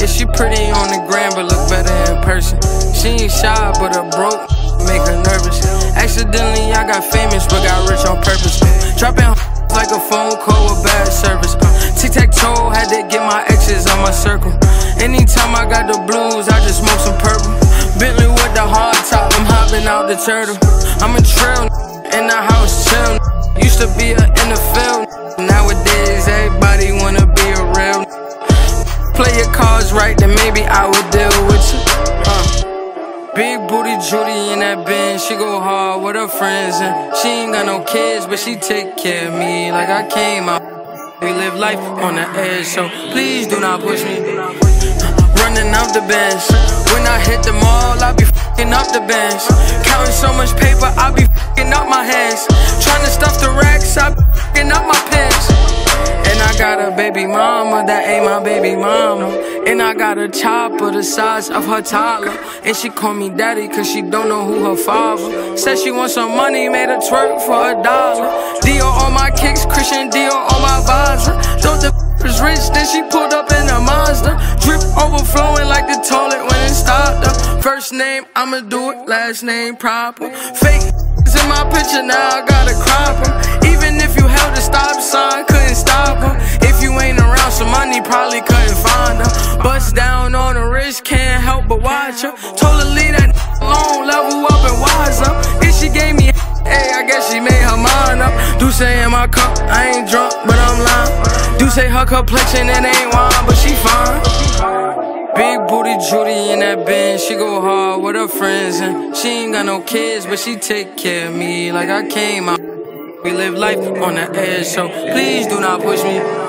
Yeah, she pretty on the gram, but look better in person. She ain't shy, but her broke make her nervous. Accidentally, I got famous, but got rich on purpose. Dropping like a phone call with bad service. Tic-tac-toe, had to get my exes on my circle. Anytime I got the blues, I just smoke some purple. Bentley with the hard top, I'm hopping out the turtle. I'm a trail in the house, chill. Used to be in the field. Nowadays, everybody wanna be a real. Play your cards right, then maybe I would deal with you. Big booty Judy in that Benz, she go hard with her friends. And she ain't got no kids, but she take care of me like I came out. We live life on the edge, so please do not push me. Running up the bench, when I hit the mall, I be f***ing up the bench. Counting so much paper, I be f***ing up my hands. Trying to stuff the racks, I be f***ing up my pants. And I got a baby mama, that ain't my baby mama. And I got a chopper the size of her toddler. And she call me daddy cause she don't know who her father. Said she want some money, made her twerk for $1. Dior on my kicks, Christian Dior on my visor. Thought the was rich, then she pulled up in a Mazda. Drip overflowing like the toilet when it stopped her. First name, I'ma do it, last name proper. Fake in my picture, now I gotta crop them. Even if you held a stop sign, couldn't stop them. If you ain't around some money, probably couldn't find her. Bust down on the wrist, can't help but watch her. Told her leave that alone, level up and wise up. If she gave me hey, I guess she made her mind up. Do say in my cup, I ain't drunk, but I'm lying. Do say her complexion, it ain't wine, but she fine. Big booty Judy in that Benz, she go hard with her friends. And she ain't got no kids, but she take care of me like I came out. We live life on the edge, so please do not push me.